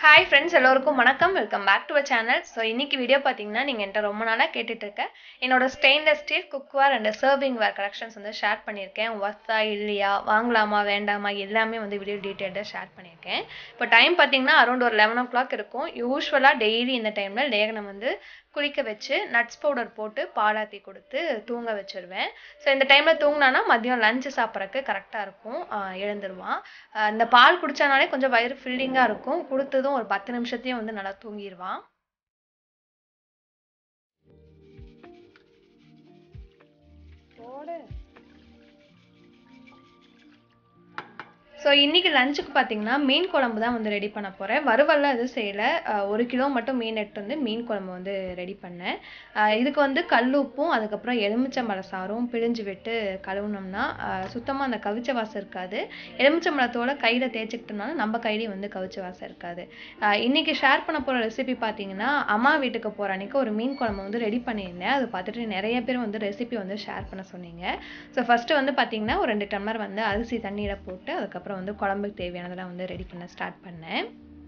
Hi friends, எல்லாருக்கும் வணக்கம். Welcome back to our channel. So இன்னைக்கு வீடியோ பார்த்தீங்கன்னா நீங்கள் என்கிட்ட ரொம்ப நாளாக கேட்டுட்டு இருக்க என்னோட stainless steel cookware and serving ware collections வந்து ஷேர் பண்ணியிருக்கேன். ஒர்த்தா இல்லையா, வாங்கலாமா வேண்டாமா, எல்லாமே வந்து வீடியோ டீட்டெயில்டாக ஷேர் பண்ணியிருக்கேன். இப்போ டைம் பார்த்தீங்கன்னா அரௌண்ட் ஒரு 11 o'clock இருக்கும். யூஸ்வலாக டெய்லி இந்த டைமில் லேகனை வந்து குளிக்க வச்சு நட்ஸ் பவுடர் போட்டு பாலாத்தி கொடுத்து தூங்க வச்சிருவேன். ஸோ இந்த டைமில் தூங்கினானா மதியம் லஞ்சு சாப்பிட்றதுக்கு கரெக்டாக இருக்கும். எழுந்துருவான். இந்த பால் குடிச்சானாலே கொஞ்சம் வயிறு ஃபில்லிங்காக இருக்கும். கொடுத்ததும் ஒரு 10 நிமிஷத்தையும் வந்து நல்லா தூங்கிடுவான். ஸோ இன்றைக்கி லஞ்சுக்கு பார்த்தீங்கன்னா மீன் குழம்பு தான் வந்து ரெடி பண்ண போகிறேன். வறுவல்லாம் எதுவும் செய்யலை. 1 கிலோ மட்டும் மீன் எடுத்து வந்து மீன் குழம்பு வந்து ரெடி பண்ணேன். இதுக்கு வந்து கல் உப்பும் அதுக்கப்புறம் எலுமிச்சம்பழ சாறும் பிழிஞ்சு விட்டு கழுவுனோம்னா சுத்தமாக அந்த கவிச்ச வாசம் இருக்காது. எலுமிச்சம்பழத்தோட கையில் தேய்ச்சிக்கிட்டோம்னால நம்ம கையிலையும் வந்து கவிச்ச வாசம் இருக்காது. இன்றைக்கி ஷேர் பண்ண போகிற ரெசிபி பார்த்தீங்கன்னா அம்மா வீட்டுக்கு போகிற அன்றைக்கி ஒரு மீன் குழம்பு வந்து ரெடி பண்ணியிருந்தேன். அதை பார்த்துட்டு நிறைய பேர் வந்து ரெசிபி வந்து ஷேர் பண்ண சொன்னீங்க. ஸோ ஃபஸ்ட்டு வந்து பார்த்தீங்கன்னா ஒரு 2 டம்ளர் வந்து அரிசி தண்ணியில் போட்டு அதுக்கப்புறம் வந்து குழம்புக்கு தேவையானதெல்லாம் வந்து ரெடி பண்ண ஸ்டார்ட் பண்ணேன்.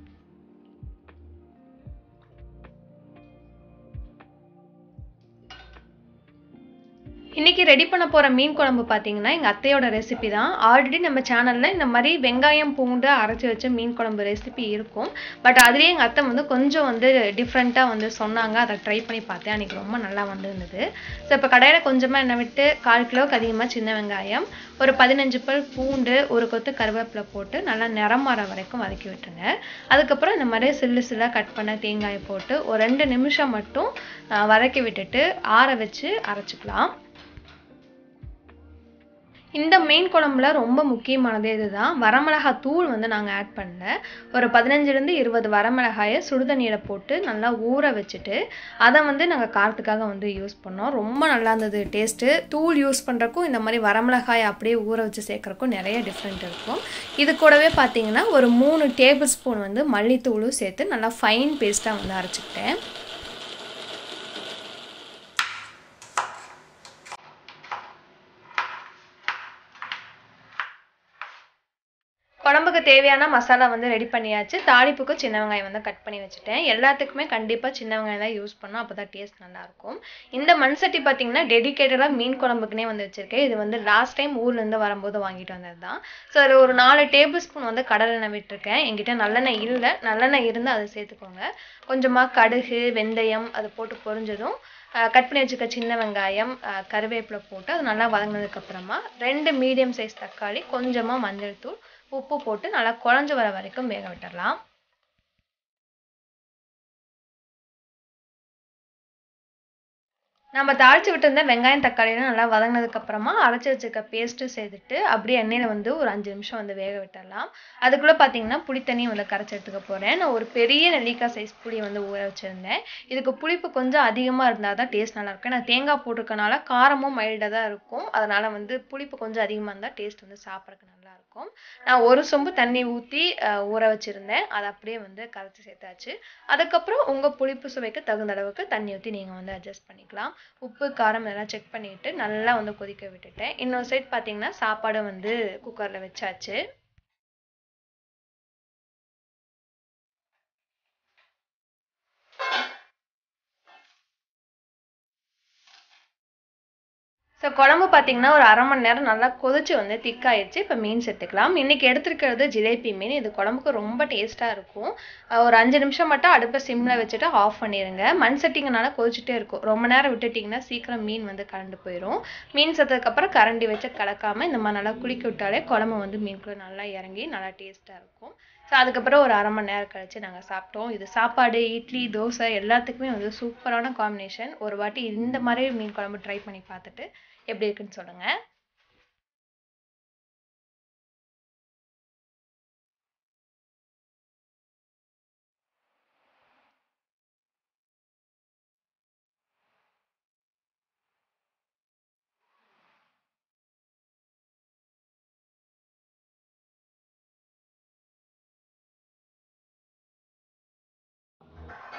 இன்றைக்கி ரெடி பண்ண போகிற மீன் குழம்பு பார்த்தீங்கன்னா எங்கள் அத்தையோட ரெசிபி தான். ஆல்ரெடி நம்ம சேனலில் இந்த மாதிரி வெங்காயம் பூண்டு அரைச்சி வச்ச மீன் குழம்பு ரெசிபி இருக்கும். பட் அதுலேயே எங்கள் அத்தை வந்து கொஞ்சம் வந்து டிஃப்ரெண்ட்டாக வந்து சொன்னாங்க. அதை ட்ரை பண்ணி பார்த்தேன். அன்றைக்கி ரொம்ப நல்லா வந்துருந்தது. ஸோ இப்போ கடையில் கொஞ்சமாக எண்ணெய் விட்டு 1/4 கிலோவுக்கு அதிகமாக சின்ன வெங்காயம், ஒரு 15 பல் பூண்டு, ஒரு கொத்து கருவேப்பிலை போட்டு நல்லா நிறம் மாற வரைக்கும் வதக்கி விட்டுருங்க. அதுக்கப்புறம் இந்த மாதிரி சில்லு சில்லாக கட் பண்ண தேங்காயை போட்டு ஒரு 2 நிமிஷம் மட்டும் வதக்கி விட்டுட்டு ஆற வச்சு அரைச்சிக்கலாம். இந்த மீன் குழம்புல ரொம்ப முக்கியமானது இதுதான். வரமிளகாய் தூள் வந்து நாங்கள் ஆட் பண்ணல. ஒரு 15லேருந்து 20 வரமிளகாயை சுடுதண்ணியில் போட்டு நல்லா ஊற வச்சுட்டு அதை வந்து நாங்கள் காரத்துக்காக வந்து யூஸ் பண்ணோம். ரொம்ப நல்லா இருந்தது டேஸ்ட்டு. தூள் யூஸ் பண்ணுறக்கும் இந்த மாதிரி வரமிளகாயை அப்படியே ஊற வச்சு சேர்க்குறக்கும் நிறைய டிஃப்ரெண்ட் இருக்கும். இது கூடவே பார்த்தீங்கன்னா ஒரு 3 டேபிள் ஸ்பூன் வந்து மல்லித்தூளும் சேர்த்து நல்லா ஃபைன் பேஸ்ட்டாக வந்து அரைச்சிக்கிட்டேன். குழம்புக்கு தேவையான மசாலா வந்து ரெடி பண்ணியாச்சு. தாளிப்புக்கு சின்ன வெங்காயம் வந்து கட் பண்ணி வச்சுட்டேன். எல்லாத்துக்குமே கண்டிப்பாக சின்ன வெங்காயம் தான் யூஸ் பண்ணோம். அப்போ தான் டேஸ்ட் நல்லாயிருக்கும். இந்த மண் சட்டி பார்த்தீங்கன்னா டெடிக்கேட்டடாக மீன் குழம்புக்குனே வந்து வச்சுருக்கேன். இது வந்து லாஸ்ட் டைம் ஊர்லேருந்து வரும்போது வாங்கிட்டு வந்தது தான். ஸோ அது ஒரு 4 டேபிள் ஸ்பூன் வந்து கடலெண்ணெய் விட்டுருக்கேன். என்கிட்ட நல்லெண்ணெய் இல்லை. நல்லெண்ணெய் இருந்தால் அதை சேர்த்துக்கோங்க. கொஞ்சமாக கடுகு, வெந்தயம் அது போட்டு பொரிஞ்சதும் கட் பண்ணி வச்சுக்க சின்ன வெங்காயம், கருவேப்பிலை போட்டு அது நல்லா வதங்கினதுக்கப்புறமா 2 மீடியம் சைஸ் தக்காளி, கொஞ்சமாக மஞ்சள் தூள், உப்பு போட்டு நல்லா குழஞ்சு வர வரைக்கும் வேக விட்டுடலாம். நம்ம தாளித்து விட்டுருந்த வெங்காயம் தக்காளியெலாம் நல்லா வதங்கினதுக்கப்புறமா அரைச்சி வச்சுருக்க பேஸ்ட்டு சேர்த்துட்டு அப்படியே எண்ணெயில் வந்து ஒரு 5 நிமிஷம் வந்து வேக விட்டுடலாம். அதுக்குள்ளே பார்த்தீங்கன்னா புளித்தண்ணியும் வந்து கரைச்சி எடுத்துக்க போகிறேன். நான் ஒரு பெரிய நெல்லிக்காய் சைஸ் புளி வந்து ஊற வச்சுருந்தேன். இதுக்கு புளிப்பு கொஞ்சம் அதிகமாக இருந்தால் தான் டேஸ்ட் நல்லாயிருக்கும். நான் தேங்காய் போட்டிருக்கனால காரமும் மைல்டாக தான் இருக்கும். அதனால் வந்து புளிப்பு கொஞ்சம் அதிகமாக இருந்தால் டேஸ்ட் வந்து சாப்பிட்றதுக்கு நல்லாயிருக்கும். நான் ஒரு சொம்பு தண்ணி ஊற்றி ஊற வச்சுருந்தேன். அதை அப்படியே வந்து கரைச்சி சேர்த்தாச்சு. அதுக்கப்புறம் உங்கள் புளிப்பு சுவைக்கு தகுந்த அளவுக்கு தண்ணி ஊற்றி நீங்கள் வந்து அட்ஜஸ்ட் பண்ணிக்கலாம். உப்பு காரம் எல்லாம் செக் பண்ணிவிட்டு நல்லா வந்து கொதிக்க விட்டுட்டேன். இன்னொரு சைட் பார்த்தீங்கன்னா சாப்பாடு வந்து குக்கரில் வச்சாச்சு. ஸோ குழம்பு பார்த்தீங்கன்னா ஒரு 1/2 மணி நேரம் நல்லா கொதிச்சு வந்து திக்காயிடுச்சு. இப்போ மீன் சேர்த்துக்கலாம். இன்றைக்கி எடுத்துருக்கிறது ஜிலேபி மீன். இது குழம்புக்கு ரொம்ப டேஸ்ட்டாக இருக்கும். ஒரு 5 நிமிஷம் மட்டும் அடுப்பை சிம்மில் வச்சுட்டு ஆஃப் பண்ணிடுங்க. மண் சட்டிங்கனால கொதிச்சுட்டே இருக்கும். ரொம்ப நேரம் விட்டுட்டிங்கன்னா சீக்கிரம் மீன் வந்து கலந்து போயிடும். மீன் சேர்த்ததுக்கப்புறம் கரண்டி வச்சு கலக்காமல் இந்த மாதிரி நல்லா குலுக்கி விட்டாலே குழம்பு வந்து மீனுக்குள்ளே நல்லா இறங்கி நல்லா டேஸ்ட்டாக இருக்கும். ஸோ அதுக்கப்புறம் ஒரு 1/2 மணி நேரம் கழிச்சு நாங்கள் சாப்பிட்டோம். இது சாப்பாடு, இட்லி, தோசை எல்லாத்துக்குமே வந்து சூப்பரான காம்பினேஷன். ஒரு வாட்டி இந்த மாதிரி மீன் குழம்பு ட்ரை பண்ணி பார்த்துட்டு எப்படி இருக்குன்னு சொல்லுங்க.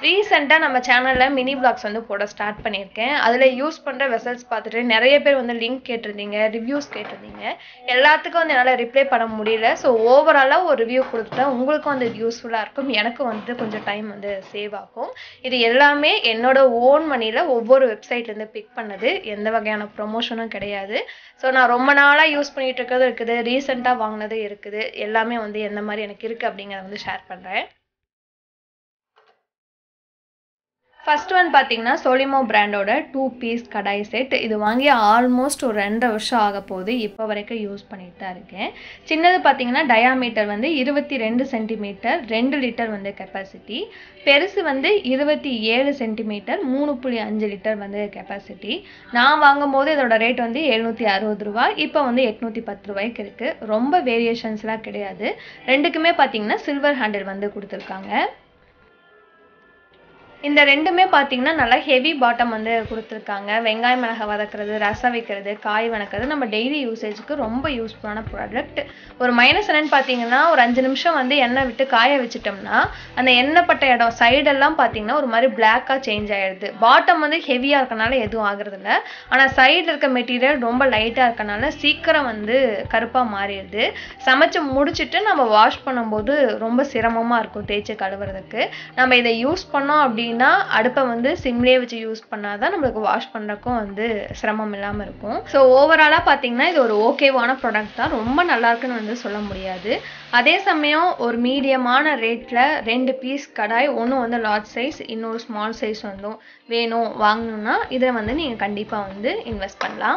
ரீசெண்டாக நம்ம சேனலில் மினி பிளாக்ஸ் வந்து போட ஸ்டார்ட் பண்ணியிருக்கேன். அதில் யூஸ் பண்ணுற வெசல்ஸ் பார்த்துட்டு நிறைய பேர் வந்து லிங்க் கேட்டிருந்தீங்க, ரிவ்யூஸ் கேட்டிருந்தீங்க. எல்லாத்துக்கும் வந்து என்னால் ரிப்ளை பண்ண முடியல. ஸோ ஓவராலாக ஒரு ரிவ்யூ கொடுத்துட்டா உங்களுக்கும் வந்து இது யூஸ்ஃபுல்லாக இருக்கும், எனக்கும் வந்து கொஞ்சம் டைம் வந்து சேவ் ஆகும். இது எல்லாமே என்னோட ஓன் மணியில் ஒவ்வொரு வெப்சைட்லேருந்து பிக் பண்ணது, எந்த வகையான ப்ரொமோஷனும் கிடையாது. ஸோ நான் ரொம்ப நாளாக யூஸ் பண்ணிகிட்டு இருக்கிறது இருக்குது, ரீசெண்டாக வாங்கினது இருக்குது, எல்லாமே வந்து எந்த மாதிரி எனக்கு இருக்குது அப்படிங்கிறத வந்து ஷேர் பண்ணுறேன். ஃபர்ஸ்ட் ஒன் பார்த்தீங்கன்னா solimo பிராண்டோட 2 பீஸ் கடாய் செட். இது வாங்கி ஆல்மோஸ்ட் ஒரு 2.5 வருஷம் ஆக போகுது. இப்போ வரைக்கும் யூஸ் பண்ணிட்டு தான் இருக்கேன். சின்னது பார்த்தீங்கன்னா டயாமீட்டர் வந்து 22 சென்டிமீட்டர், 2 லிட்டர் வந்து கெப்பாசிட்டி. பெருசு வந்து 27 சென்டிமீட்டர், 3.5 லிட்டர் வந்து கெப்பாசிட்டி. நான் வாங்கும்போது இதோட ரேட் வந்து 760 ரூபா, இப்போ வந்து 810 ரூபாய்க்கு இருக்குது. ரொம்ப வேரியேஷன்ஸ்லாம் கிடையாது. ரெண்டுக்குமே பார்த்தீங்கன்னா சில்வர் ஹேண்டில் வந்து கொடுத்துருக்காங்க. இந்த ரெண்டுமே பார்த்தீங்கன்னா நல்லா ஹெவி பாட்டம் வந்து கொடுத்துருக்காங்க. வெங்காயம் மிளகாய் வதக்கிறது, ரசம் வைக்கிறது, காய் வதக்கிறது நம்ம டெய்லி யூசேஜுக்கு ரொம்ப யூஸ்ஃபுல்லான ப்ராடக்ட். ஒரு மைனஸ் என்னன்னு பார்த்தீங்கன்னா, ஒரு 5 நிமிஷம் வந்து எண்ணெய் விட்டு காய வச்சுட்டோம்னா அந்த எண்ணெய் பட்ட இடம் சைடெல்லாம் பார்த்தீங்கன்னா ஒரு மாதிரி பிளாக்காக சேஞ்ச் ஆகிடுது. பாட்டம் வந்து ஹெவியாக இருக்கனால எதுவும் ஆகுறது இல்லை. ஆனால் சைடில் இருக்க மெட்டீரியல் ரொம்ப லைட்டாக இருக்கனால சீக்கிரம் வந்து கருப்பாக மாறிடுது. சமைச்சு முடிச்சுட்டு நம்ம வாஷ் பண்ணும்போது ரொம்ப சிரமமாக இருக்கும் தேய்ச்சி கழுவுறதுக்கு. நம்ம இதை யூஸ் பண்ணோம் அப்படின்னா அடுப்பை வந்து சிம்லேயே வச்சு யூஸ் பண்ணாதான் நம்மளுக்கு வாஷ் பண்ணுறக்கும் வந்து சிரமம் இல்லாமல் இருக்கும். ஸோ ஓவராலாக பார்த்தீங்கன்னா இது ஒரு ஓகேவான ப்ராடக்ட் தான், ரொம்ப நல்லா இருக்குன்னு வந்து சொல்ல முடியாது. அதே சமயம் ஒரு மீடியமான ரேட்டில் 2 பீஸ் கடாய், ஒன்று வந்து லார்ஜ் சைஸ், இன்னொரு ஸ்மால் சைஸ் வந்து வேணும் வாங்கணும்னா இதை வந்து நீங்கள் கண்டிப்பாக வந்து இன்வெஸ்ட் பண்ணலாம்.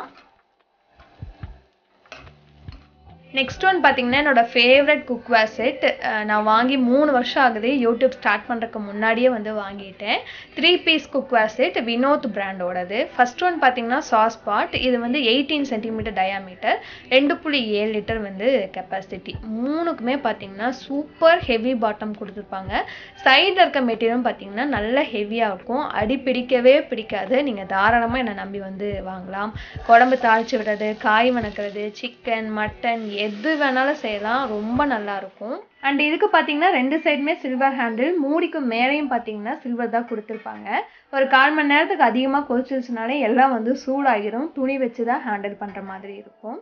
நெக்ஸ்ட் ஒன் பார்த்தீங்கன்னா என்னோட ஃபேவரட் குக்வேர் செட். நான் வாங்கி 3 வருஷம் ஆகுது. யூடியூப் ஸ்டார்ட் பண்ணுறதுக்கு முன்னாடியே வந்து வாங்கிட்டேன். 3 பீஸ் குக்வேர் செட், வினோத் பிராண்டோடது. ஃபர்ஸ்ட் ஒன் பார்த்தீங்கன்னா சாஸ் பாட். இது வந்து 18 சென்டிமீட்டர் டயாமீட்டர், 2.7 லிட்டர் வந்து கெப்பாசிட்டி. மூணுக்குமே பார்த்தீங்கன்னா சூப்பர் ஹெவி பாட்டம் கொடுத்துருப்பாங்க. சைடில் இருக்க மெட்டீரியலும் பார்த்தீங்கன்னா நல்ல ஹெவியாக இருக்கும், அடி பிடிக்கவே பிடிக்காது. நீங்கள் தாராளமாக என்னை நம்பி வந்து வாங்கலாம். குழம்பு தாளித்து விடுறது, காய் வதக்கிறது, சிக்கன், மட்டன் எது வேணாலும் செய்யலாம், ரொம்ப நல்லா இருக்கும். அண்ட் இதுக்கு பார்த்தீங்கன்னா 2 சைடுமே சில்வர் ஹேண்டில், மூடிக்கும் மேலேயும் பார்த்தீங்கன்னா சில்வர் தான் கொடுத்துருப்பாங்க. ஒரு 1/4 மணி நேரத்துக்கு அதிகமாக கொதிச்சிருச்சுனாலே எல்லாம் வந்து சூடாகிடும். துணி வச்சு தான் ஹேண்டில் பண்ணுற மாதிரி இருக்கும்.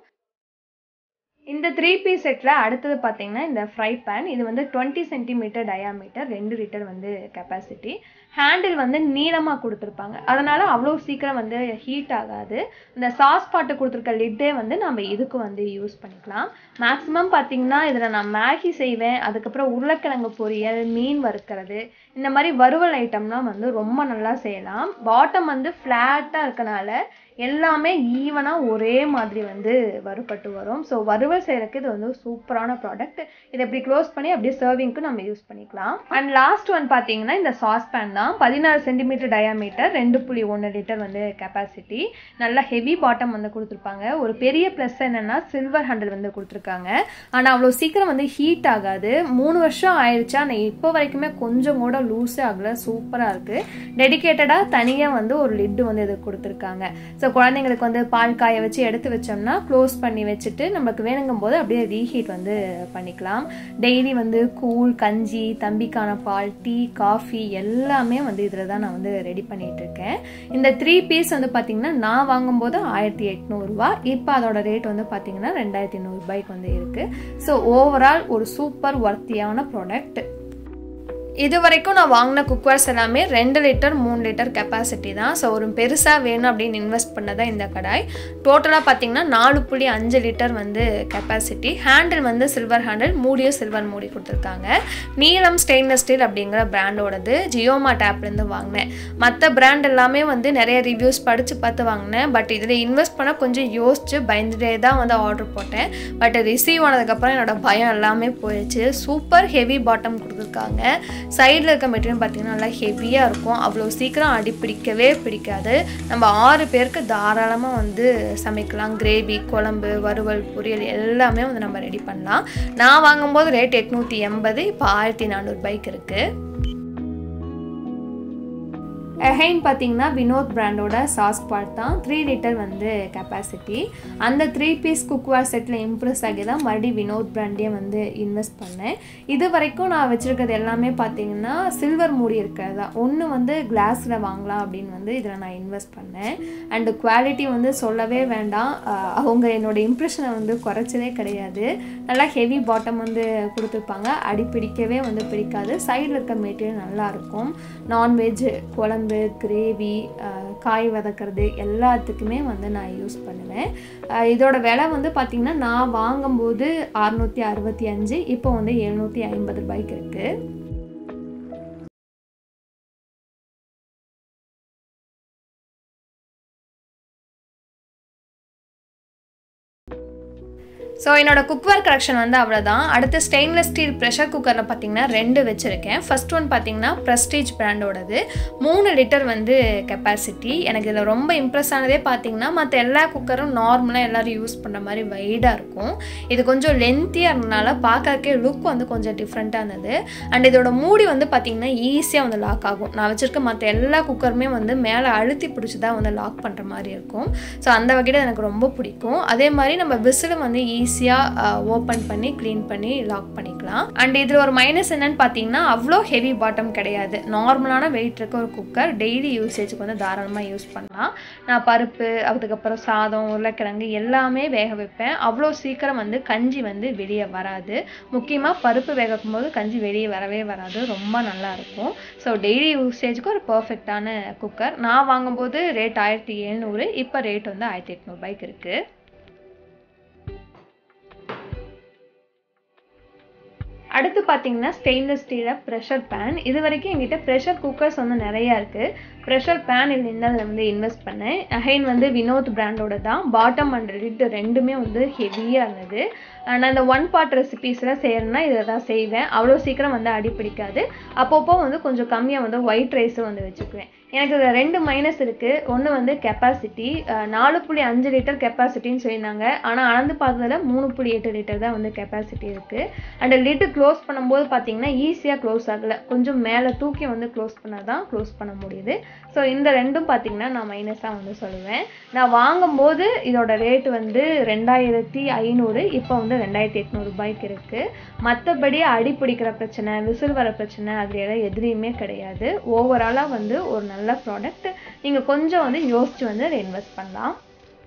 இந்த 3 பீஸ் செட்டில் அடுத்தது பார்த்தீங்கன்னா இந்த ஃப்ரை பேன். இது வந்து 20 சென்டிமீட்டர் டயாமீட்டர், 2 லிட்டர் வந்து கெப்பாசிட்டி. ஹேண்டில் வந்து நீளமாக கொடுத்துருப்பாங்க, அதனால் அவ்வளோ சீக்கிரம் வந்து ஹீட் ஆகாது. இந்த சாஸ் பாட்டு கொடுத்துருக்க லிட்டே வந்து நம்ம இதுக்கு வந்து யூஸ் பண்ணிக்கலாம். மேக்ஸிமம் பார்த்தீங்கன்னா இதில் நான் மேகி செய்வேன், அதுக்கப்புறம் உருளைக்கிழங்கு பொரியல், மீன் வறுக்கிறது, இந்த மாதிரி வறுவல் ஐட்டம்லாம் வந்து ரொம்ப நல்லா செய்யலாம். பாட்டம் வந்து ஃப்ளாட்டாக இருக்கனால எல்லாமே ஈவனாக ஒரே மாதிரி வந்து வறுபட்டு வரும். ஸோ வறுவல் செய்கிறதுக்கு இது வந்து சூப்பரான ப்ராடக்ட். இதை இப்படி க்ளோஸ் பண்ணி அப்படியே சர்விங்க்கு நம்ம யூஸ் பண்ணிக்கலாம். அண்ட் லாஸ்ட் ஒன் பார்த்தீங்கன்னா இந்த சாஸ் பேன் தான். 16 சென்டிமீட்டர் டயாமீட்டர், 2.1 லிட்டர் வந்து கெப்பாசிட்டி. நல்லா ஹெவி பாட்டம் வந்து கொடுத்துருப்பாங்க. ஒரு பெரிய ப்ளஸ் என்னென்னா சில்வர் ஹேண்டில் வந்து கொடுத்துருக்காங்க. ஆனால் அவ்வளோ சீக்கிரம் வந்து ஹீட் ஆகாது. 3 வருஷம் ஆயிடுச்சா, ஆனால் இப்போ வரைக்குமே கொஞ்சம் கூட லூஸே ஆகலை, சூப்பராக இருக்குது. டெடிக்கேட்டடாக தனியாக வந்து ஒரு லிட்டு வந்து இது கொடுத்துருக்காங்க. ஸோ குழந்தைங்களுக்கு வந்து பால் காய வச்சு எடுத்து வச்சோம்னா க்ளோஸ் பண்ணி வச்சுட்டு நம்மளுக்கு வேணுங்கும் போது அப்படியே ரீஹீட் வந்து பண்ணிக்கலாம். டெய்லி வந்து கூழ், கஞ்சி, தம்பிக்கான பால், டீ, காஃபி எல்லாமே வந்து இதில் தான் நான் வந்து ரெடி பண்ணிட்டு இருக்கேன். இந்த 3 பீஸ் வந்து பார்த்தீங்கன்னா நான் வாங்கும்போது 1800 ரூபா, இப்போ அதோட ரேட் வந்து பார்த்தீங்கன்னா 2800 ரூபாய்க்கு வந்து இருக்குது. ஸோ ஓவரால் ஒரு சூப்பர் ஒர்த்தியான ப்ராடக்ட். இது வரைக்கும் நான் வாங்கின குக்வேர்ஸ் எல்லாமே 2 லிட்டர் 3 லிட்டர் கெப்பாசிட்டி தான். ஸோ ஒரு பெருசாக வேணும் அப்படின்னு இன்வெஸ்ட் பண்ணதான் இந்த கடாய். டோட்டலாக பார்த்தீங்கன்னா 4.5 லிட்டர் வந்து கெப்பாசிட்டி. ஹேண்டில் வந்து சில்வர் ஹேண்டில், மூடியும் சில்வர் மூடி கொடுத்துருக்காங்க. நீலம் ஸ்டெயின்லெஸ் ஸ்டீல் அப்படிங்கிற பிராண்டோடது. ஜியோமார்ட் ஆப்லேருந்து வாங்கினேன். மற்ற பிராண்ட் எல்லாமே வந்து நிறைய ரிவ்யூஸ் படித்து பார்த்து வாங்கினேன். பட் இதில் இன்வெஸ்ட் பண்ண கொஞ்சம் யோசிச்சு பயந்துட்டே தான் வந்து ஆர்டர் போட்டேன். பட் ரிசீவ் ஆனதுக்கப்புறம் என்னோட பயம் எல்லாமே போயிடுச்சு. சூப்பர் ஹெவி பாட்டம் கொடுத்துருக்காங்க. சைடில் இருக்க மெட்டீரியல் பார்த்தீங்கன்னா நல்லா ஹெவியாக இருக்கும், அவ்வளோ சீக்கிரம் அடி பிடிக்கவே பிடிக்காது. நம்ம 6 பேருக்கு தாராளமாக வந்து சமைக்கலாம். கிரேவி, குழம்பு, வறுவல், பொரியல் எல்லாமே வந்து நம்ம ரெடி பண்ணலாம். நான் வாங்கும்போது ரேட் 880, இப்போ 1400 ரூபாய்க்கு இருக்குது. அகைன் பார்த்தீங்கன்னா வினோத் பிராண்டோட சாஸ் பாட் தான் 3 லிட்டர் வந்து கெப்பாசிட்டி. அந்த 3 பீஸ் குக்வேர் செட்டில் இம்ப்ரெஸ் ஆகி தான் மறுபடியும் வினோத் பிராண்டே வந்து இன்வெஸ்ட் பண்ணேன். இது வரைக்கும் நான் வச்சுருக்கிறது எல்லாமே பார்த்தீங்கன்னா சில்வர் மூடி இருக்கிறதா. ஒன்று வந்து கிளாஸில் வாங்கலாம் அப்படின்னு வந்து இதில் நான் இன்வெஸ்ட் பண்ணேன். அண்டு குவாலிட்டி வந்து சொல்லவே வேண்டாம், அவங்க என்னோடய இம்ப்ரெஷனை வந்து குறைச்சதே கிடையாது. நல்லா ஹெவி பாட்டம் வந்து கொடுத்துருப்பாங்க, அடி பிடிக்கவே வந்து பிடிக்காது. சைடில் இருக்க மெட்டீரியல் நல்லாயிருக்கும். நான்வெஜ் குழம்பு, கிரேவி, காய் வதக்கிறது எல்லாத்துக்குமே வந்து நான் யூஸ் பண்ணுவேன். இதோட விலை வந்து பார்த்திங்கன்னா நான் வாங்கும்போது 665, இப்போ வந்து 750 ரூபாய்க்கு இருக்குது. ஸோ என்னோடய குக்வேர் கலெக்ஷன் வந்து அவ்வளோதான். அடுத்து ஸ்டெயின்லெஸ் ஸ்டீல் ப்ரெஷர் குக்கரில் பார்த்திங்கன்னா 2 வச்சுருக்கேன். ஃபர்ஸ்ட் ஒன் பார்த்திங்கன்னா ப்ரெஸ்டீஜ் பிராண்டோடது 3 லிட்டர் வந்து கெப்பாசிட்டி. எனக்கு இதில் ரொம்ப இம்ப்ரெஸ் ஆனதே பார்த்திங்கன்னா மற்ற எல்லா குக்கரும் நார்மலாக எல்லோரும் யூஸ் பண்ணுற மாதிரி வைடாக இருக்கும். இது கொஞ்சம் லென்த்தியாக இருந்தனால பார்க்கறக்கே லுக் வந்து கொஞ்சம் டிஃப்ரெண்ட்டாக இருந்தது. அண்ட் இதோட மூடி வந்து பார்த்திங்கன்னா ஈஸியாக வந்து லாக் ஆகும். நான் வச்சுருக்க மற்ற எல்லா குக்கருமே வந்து மேலே அழுத்தி பிடிச்சி தான் வந்து லாக் பண்ணுற மாதிரி இருக்கும். ஸோ அந்த வகையில் எனக்கு ரொம்ப பிடிக்கும். அதே மாதிரி நம்ம விசிலும் வந்து ஈஸியாக ஓப்பன் பண்ணி க்ளீன் பண்ணி லாக் பண்ணிக்கலாம். அண்ட் இதில் ஒரு மைனஸ் என்னன்னு பார்த்தீங்கன்னா அவ்வளோ ஹெவி பாட்டம் கிடையாது. நார்மலான வெயிட் இருக்க ஒரு குக்கர் டெய்லி யூசேஜுக்கு வந்து தாராளமாக யூஸ் பண்ணலாம். நான் பருப்பு, அதுக்கப்புறம் சாதம், உருளைக்கிழங்கு எல்லாமே வேக வைப்பேன். அவ்வளோ சீக்கிரம் வந்து கஞ்சி வந்து வெளியே வராது. முக்கியமாக பருப்பு வேக வைக்கும்போது கஞ்சி வெளியே வரவே வராது, ரொம்ப நல்லாயிருக்கும். ஸோ டெய்லி யூசேஜுக்கு ஒரு பர்ஃபெக்டான குக்கர். நான் வாங்கும்போது ரேட் 1700, இப்போ ரேட் வந்து 1800 ரூபாய்க்கு இருக்குது. அடுத்து பார்த்தீங்கன்னா ஸ்டெயின்லெஸ் ஸ்டீலில் ப்ரெஷர் பேன். இது வரைக்கும் எங்கிட்ட ப்ரெஷர் குக்கர்ஸ் வந்து நிறையா இருக்குது. ப்ரெஷர் பேன் இதில் வந்து இன்வெஸ்ட் பண்ணேன். அகைன் வந்து வினோத் பிராண்டோட தான். பாட்டம் அண்ட் லிட் ரெண்டுமே வந்து ஹெவியாக இருந்தது. நான் இந்த 1 பாட் ரெசிபீஸ்லாம் செய்கிறேன்னா இதில் தான் செய்வேன். அவ்வளோ சீக்கிரம் வந்து அடி பிடிக்காது. அப்பப்போ வந்து கொஞ்சம் கம்மியாக வந்து ஒயிட் ரைஸும் வந்து வச்சுக்குவேன். எனக்கு இதில் 2 மைனஸ் இருக்குது. ஒன்று வந்து கெப்பாசிட்டி 4.5 லிட்டர் கெப்பாசிட்டின்னு சொல்லியிருந்தாங்க. ஆனால் அளந்து பார்த்ததில் 3.8 லிட்டர் தான் வந்து கெப்பாசிட்டி இருக்குது. அண்ட் லிட்டு க்ளோஸ் பண்ணும்போது பார்த்தீங்கன்னா ஈஸியாக க்ளோஸ் ஆகலை. கொஞ்சம் மேலே தூக்கி வந்து க்ளோஸ் பண்ணால் தான் க்ளோஸ் பண்ண முடியுது. ஸோ இந்த ரெண்டும் பார்த்தீங்கன்னா நான் மைனஸாக வந்து சொல்லுவேன். நான் வாங்கும்போது இதோட ரேட்டு வந்து 2500, இப்போ வந்து 2800 ரூபாய்க்கு இருக்குது. மற்றபடி அடி பிடிக்கிற பிரச்சனை, விசில் வர பிரச்சனை அதுலாம் எதுலேயுமே கிடையாது. ஓவராலாக வந்து ஒரு நல்ல ப்ராடக்ட். நீங்கள் கொஞ்சம் வந்து யோசிச்சு வந்து அதை இன்வெஸ்ட் பண்ணலாம்.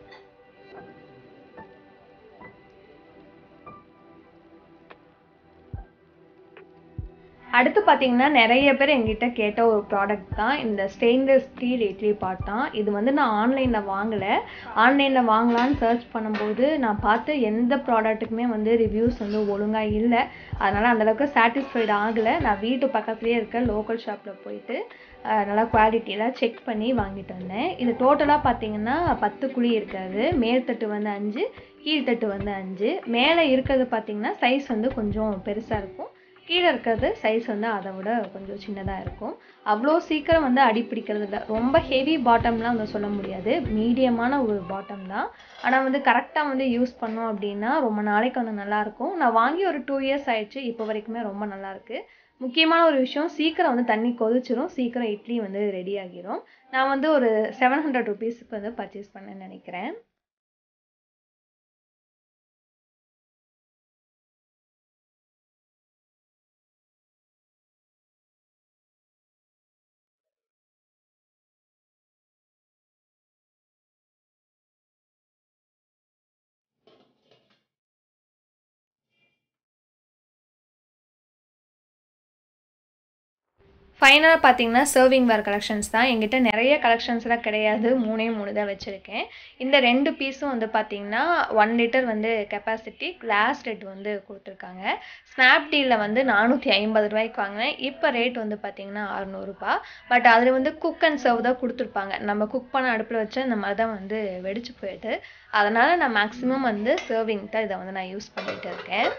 அடுத்து பார்த்தீங்கன்னா நிறைய பேர் எங்கிட்ட கேட்ட ஒரு ப்ராடக்ட் தான் இந்த ஸ்டெயின்லெஸ் ஸ்டீல் இட்லி பாட் தான். இது வந்து நான் ஆன்லைனில் வாங்கலை. ஆன்லைனில் வாங்கலான்னு சர்ச் பண்ணும்போது நான் பார்த்து எந்த ப்ராடக்ட்டுக்குமே வந்து ரிவ்யூஸ் வந்து ஒழுங்காக இல்லை. அதனால் அந்தளவுக்கு சாட்டிஸ்ஃபைடு ஆகலை. நான் வீட்டு பக்கத்துலேயே இருக்க லோக்கல் ஷாப்பில் போயிட்டு நல்லா குவாலிட்டியெல்லாம் செக் பண்ணி வாங்கிட்டு வந்தேன். இது டோட்டலாக பார்த்தீங்கன்னா 10 குழி இருக்காது. மேல்தட்டு வந்து 5, கீழ்த்தட்டு வந்து 5. மேலே இருக்கிறது பார்த்தீங்கன்னா சைஸ் வந்து கொஞ்சம் பெருசாக இருக்கும். கீழே இருக்கிறது சைஸ் வந்து அதை விட கொஞ்சம் சின்னதாக இருக்கும். அவ்வளோ சீக்கிரம் வந்து அடி பிடிக்கிறது இல்லை. ரொம்ப ஹெவி பாட்டம்லாம் வந்து சொல்ல முடியாது, மீடியமான ஒரு பாட்டம் தான். ஆனால் வந்து கரெக்டாக வந்து யூஸ் பண்ணோம் அப்படின்னா ரொம்ப நாளைக்கு வந்து நல்லாயிருக்கும். நான் வாங்கி ஒரு 2 இயர்ஸ் ஆயிடுச்சு, இப்போ வரைக்குமே ரொம்ப நல்லாயிருக்கு. முக்கியமான ஒரு விஷயம், சீக்கிரம் வந்து தண்ணி கொதிச்சிரும், சீக்கிரம் இட்லி வந்து ரெடி ஆகிரும். நான் வந்து ஒரு 700 ருபீஸுக்கு வந்து பர்ச்சேஸ் பண்ணேன்னு நினைக்கிறேன். ஃபைனலாக பார்த்தீங்கன்னா சர்விங் வேர் கலெக்ஷன்ஸ் தான். எங்கிட்ட நிறைய கலெக்ஷன்ஸ்லாம் கிடையாது, 3 தான் வச்சுருக்கேன். இந்த 2 பீஸும் வந்து பார்த்தீங்கன்னா 1 லிட்டர் வந்து கெப்பாசிட்டி கிளாஸ் ரெட் வந்து கொடுத்துருக்காங்க. ஸ்னாப்டீலில் வந்து 450 ரூபாய்க்கு வாங்கினேன். இப்போ ரேட் வந்து பார்த்தீங்கன்னா 600 ரூபா. பட் அதில் வந்து குக் அண்ட் சர்வ் தான் கொடுத்துருப்பாங்க. நம்ம குக் பண்ண அடுப்பில் வச்சு இந்த மாதிரி தான் வந்து வெடிச்சு போயிடுது. அதனால் நான் மேக்ஸிமம் வந்து சர்விங் தான் இதை வந்து நான் யூஸ் பண்ணிகிட்டு இருக்கேன்.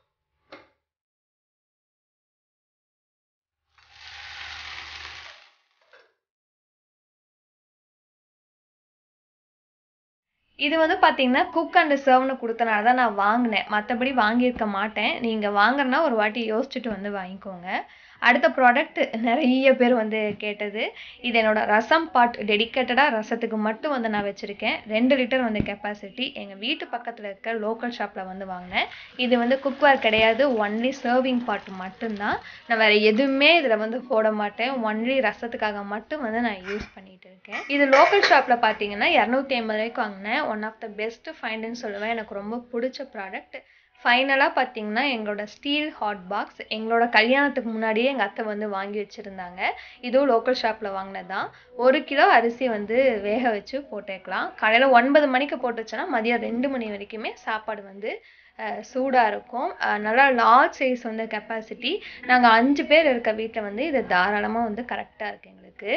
இது வந்து பார்த்தீங்கன்னா குக் அண்ட் சர்வ்னு கொடுத்தனால தான் நான் வாங்கினேன். மற்றபடி வாங்கியிருக்க மாட்டேன். நீங்கள் வாங்குறனா ஒரு வாட்டி யோசிச்சுட்டு வந்து வாங்கிக்கோங்க. அடுத்த ப்ராடக்ட் நிறைய பேர் வந்து கேட்டது. இது என்னோட ரசம் பாட். டெடிகேட்டடாக ரசத்துக்கு மட்டும் வந்து நான் வச்சுருக்கேன். 2 லிட்டர் வந்து கெப்பாசிட்டி. எங்கள் வீட்டு பக்கத்தில் இருக்க லோக்கல் ஷாப்பில் வந்து வாங்கினேன். இது வந்து குக்வேர் கிடையாது, ஒன்லி சர்விங் பாட் மட்டும்தான். நான் வேறு எதுவுமே இதில் வந்து போட மாட்டேன். ஒன்லி ரசத்துக்காக மட்டும் வந்து நான் யூஸ் பண்ணிகிட்டு இருக்கேன். இது லோக்கல் ஷாப்பில் பார்த்தீங்கன்னா 250 ரூபாய்க்கு வாங்கினேன். ஒன் ஆஃப் த பெஸ்ட் ஃபைண்டுன்னு சொல்லுவேன். எனக்கு ரொம்ப பிடிச்ச ப்ராடக்ட். ஃபைனலாக பார்த்தீங்கன்னா எங்களோட ஸ்டீல் ஹாட் பாக்ஸ். எங்களோட கல்யாணத்துக்கு முன்னாடியே எங்கள் அத்தை வந்து வாங்கி வச்சுருந்தாங்க. இதுவும் லோக்கல் ஷாப்பில் வாங்கினது தான். 1 கிலோ அரிசி வந்து வேக வச்சு போட்டுக்கலாம். காலையில் 9 மணிக்கு போட்டு வச்சோன்னா மதியம் 2 மணி வரைக்குமே சாப்பாடு வந்து சூடாக இருக்கும். நல்லா லார்ஜ் சைஸ் வந்து கெப்பாசிட்டி. நாங்கள் 5 பேர் இருக்க வீட்டில் வந்து இது தாராளமாக வந்து கரெக்டாக இருக்குது எங்களுக்கு.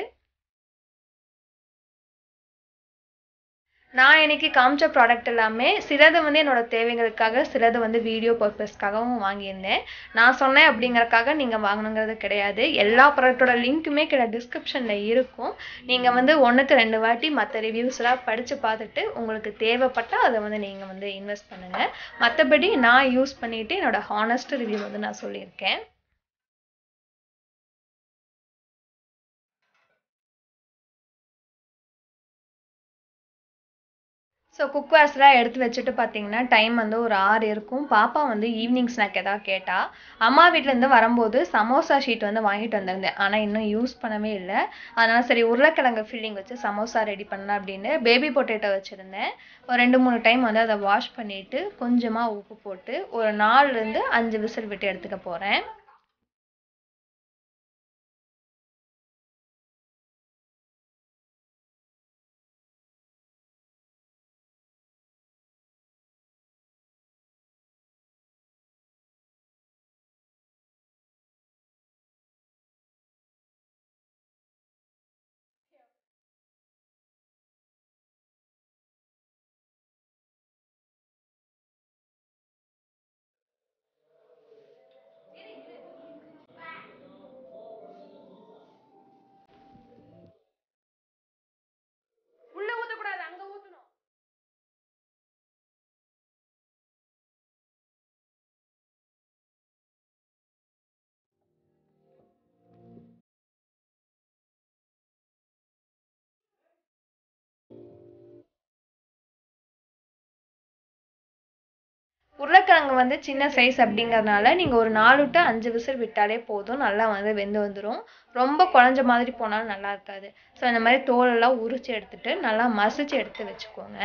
நான் இன்னைக்கு காமிச்ச ப்ராடக்ட் எல்லாமே சிலது வந்து என்னோட தேவைகளுக்காக, சிலது வந்து வீடியோ பர்பஸ்க்காகவும் வாங்கியிருந்தேன். நான் சொன்னேன் அப்படிங்கறக்காக நீங்க வாங்கணுங்கிறது கிடையாது. எல்லா ப்ராடக்ட்டோட லிங்க்குமே கீழே டிஸ்கிரிப்ஷன்ல இருக்கும். நீங்க வந்து 1க்கு 2 வாட்டி மற்ற ரிவ்யூஸ்லாம் படிச்சு பார்த்துட்டு உங்களுக்கு தேவைப்பட்டா அதை வந்து நீங்க வந்து இன்வெஸ்ட் பண்ணுங்க. மற்றபடி நான் யூஸ் பண்ணிட்டு என்னோட ஹானஸ்ட் ரிவ்யூ வந்து நான் சொல்லியிருக்கேன். ஸோ குக்வேர்ஸ்லாம் எடுத்து வச்சுட்டு பார்த்தீங்கன்னா டைம் வந்து ஒரு 6 இருக்கும். பாப்பா வந்து ஈவினிங் ஸ்நாக் எதாவது கேட்டா. அம்மா வீட்டிலேருந்து வரும்போது சமோசா ஷீட் வந்து வாங்கிட்டு வந்திருந்தேன். ஆனால் இன்னும் யூஸ் பண்ணவே இல்லை. அதனால் சரி உருளைக்கிழங்கு ஃபில்லிங் வச்சு சமோசா ரெடி பண்ணலாம் அப்படின்னு பேபி பொட்டேட்டோ வச்சுருந்தேன். ஒரு 2-3 டைம் வந்து அதை வாஷ் பண்ணிவிட்டு கொஞ்சமாக உப்பு போட்டு ஒரு 4லேருந்து 5 விசில் விட்டு எடுத்துக்க போகிறேன். உள்ள ஊற்றக்கூடாது, அங்கே ஊற்றணும். உருளைக்கிழங்கு வந்து சின்ன சைஸ் அப்படிங்கிறதுனால நீங்கள் ஒரு 4 டு 5 விசில் விட்டாலே போதும். நல்லா வந்து வெந்து வந்துடும். ரொம்ப குழஞ்ச மாதிரி போனாலும் நல்லா இருக்காது. ஸோ இந்த மாதிரி தோலெல்லாம் உரிச்சு எடுத்துட்டு நல்லா மசிச்சு எடுத்து வச்சுக்கோங்க.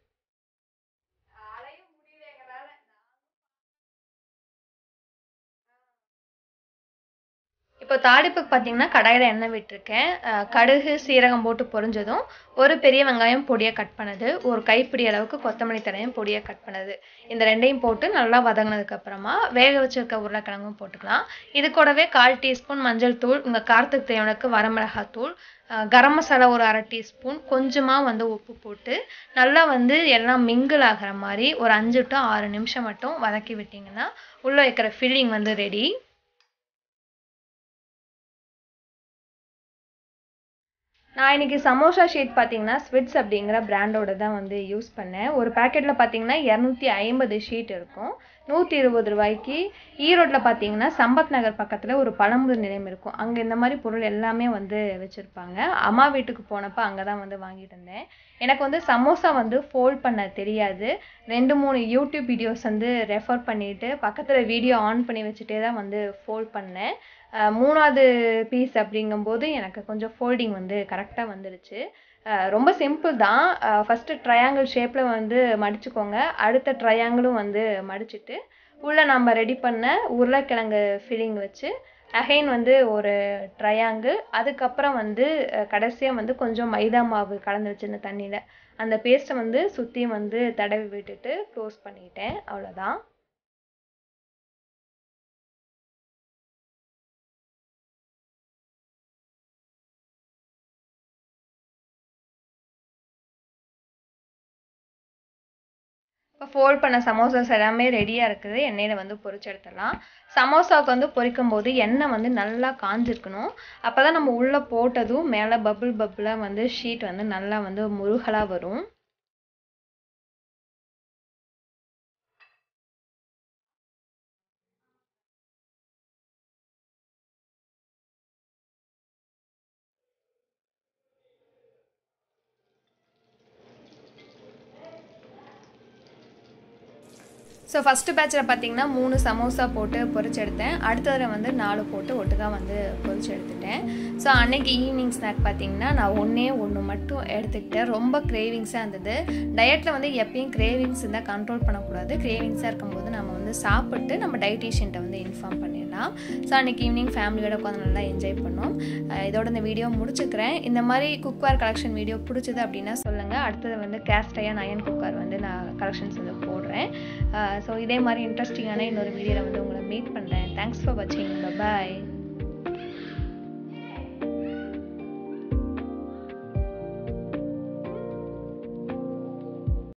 இப்போ தாளிப்புக்கு பார்த்தீங்கன்னா கடாயில் எண்ணெய் விட்டுருக்கேன். கடுகு சீரகம் போட்டு பொரிஞ்சதும் ஒரு பெரிய வெங்காயம் பொடியாக கட் பண்ணது, ஒரு கைப்பிடி அளவுக்கு கொத்தமல்லி தழையும் பொடியாக கட் பண்ணது, இந்த ரெண்டையும் போட்டு நல்லா வதங்கினதுக்கப்புறமா வேக வச்சுருக்க உருளைக்கிழங்கும் போட்டுக்கலாம். இது கூடவே 1/4 டீஸ்பூன் மஞ்சள் தூள், உங்கள் காரத்துக்கு தேவையானக்கு வரமிளகாத்தூள், கரம் மசாலா ஒரு 1/2 டீஸ்பூன், கொஞ்சமாக வந்து உப்பு போட்டு நல்லா வந்து எல்லாம் மிங்கிள் ஆகிற மாதிரி ஒரு 5 டு 6 நிமிஷம் மட்டும் வதக்கி விட்டிங்கன்னா உள்ளே வைக்கிற ஃபில்லிங் வந்து ரெடி. நான் இன்னைக்கு சமோசா ஷீட் பார்த்தீங்கன்னா ஸ்விட்ஸ் அப்படிங்கிற பிராண்டோட தான் வந்து யூஸ் பண்ணேன். ஒரு பேக்கெட்டில் பார்த்தீங்கன்னா 250 ஷீட் இருக்கும். 120 ரூபாய்க்கு. ஈரோட்டில் பார்த்தீங்கன்னா சம்பத் நகர் பக்கத்தில் ஒரு பழமுதிர் நிலையம் இருக்கும். அங்கே இந்த மாதிரி பொருள் எல்லாமே வந்து வச்சுருப்பாங்க. அம்மா வீட்டுக்கு போனப்போ அங்கே தான் வந்து வாங்கிட்டு இருந்தேன். எனக்கு வந்து சமோசா வந்து ஃபோல்ட் பண்ண தெரியாது. 2-3 யூடியூப் வீடியோஸ் வந்து ரெஃபர் பண்ணிவிட்டு பக்கத்தில் வீடியோ ஆன் பண்ணி வச்சுட்டே தான் வந்து ஃபோல்ட் பண்ணேன். 3வது பீஸ் அப்படிங்கும்போது எனக்கு கொஞ்சம் ஃபோல்டிங் வந்து கரெக்டாக வந்துடுச்சு. ரொம்ப சிம்பிள் தான். ஃபஸ்ட்டு ட்ரையாங்கிள் ஷேப்பில் வந்து மடிச்சுக்கோங்க. அடுத்த ட்ரையாங்கிளும் வந்து மடிச்சுட்டு உள்ளே நம்ம ரெடி பண்ண உருளைக்கிழங்கு ஃபில்லிங் வச்சு அகைன் வந்து ஒரு ட்ரையாங்கிள், அதுக்கப்புறம் வந்து கடைசியாக வந்து கொஞ்சம் மைதா மாவு கலந்து வச்சுருந்த தண்ணியில் அந்த பேஸ்ட்டை வந்து சுற்றியும் வந்து தடவி விட்டுட்டு க்ளோஸ் பண்ணிட்டேன். அவ்வளோதான். இப்போ ஃபோல்ட் பண்ண சமோசாஸ் எல்லாமே ரெடியாக இருக்குது. எண்ணெயில் வந்து பொரிச்சு எடுத்துடலாம். சமோசாவுக்கு வந்து பொரிக்கும் போது எண்ணெய் வந்து நல்லா காஞ்சிருக்கணும். அப்போ தான் நம்ம உள்ளே போட்டதும் மேலே பபுள் பபுளாக வந்து ஷீட் வந்து நல்லா வந்து முருகலாக வரும். ஸோ ஃபஸ்ட்டு பேட்சில் பார்த்தீங்கன்னா 3 சமோசா போட்டு பொரிச்சு எடுத்தேன். அடுத்ததில் வந்து 4 போட்டு ஒட்டுக்கா வந்து பொரிச்சு எடுத்துட்டேன். ஸோ அன்னைக்கு ஈவினிங் ஸ்நாக் பார்த்தீங்கன்னா நான் ஒன்று மட்டும் எடுத்துக்கிட்டேன். ரொம்ப கிரேவிங்ஸாக இருந்தது. டயட்டில் வந்து எப்பயும் கிரேவிங்ஸ் இருந்தால் கண்ட்ரோல் பண்ணக்கூடாது. கிரேவிங்ஸாக இருக்கும்போது நம்ம வந்து சாப்பிட்டு நம்ம டயட்டீஷியன்ட்ட வந்து இன்ஃபார்ம் பண்ணிடலாம். ஸோ அன்றைக்கி ஈவினிங் ஃபேமிலியோட உட்காந்து நல்லா என்ஜாய் பண்ணோம். இதோட இந்த வீடியோ முடிச்சுக்கிறேன். இந்த மாதிரி குக்வேர் கலெக்ஷன் வீடியோ பிடிச்சது அப்படின்னா சொல்லுங்கள். அடுத்தது வந்து கேஸ்ட் அயர்ன் அயன் குக்கர் வந்து நான் கலெக்ஷன்ஸ் வந்து போடுறேன். ஸோ இதே மாதிரி இன்ட்ரெஸ்டிங்கான இன்னொரு வீடியோவில் வந்து உங்களை மீட் பண்ணுறேன். தேங்க்ஸ் ஃபார் வாட்சிங். பாய்.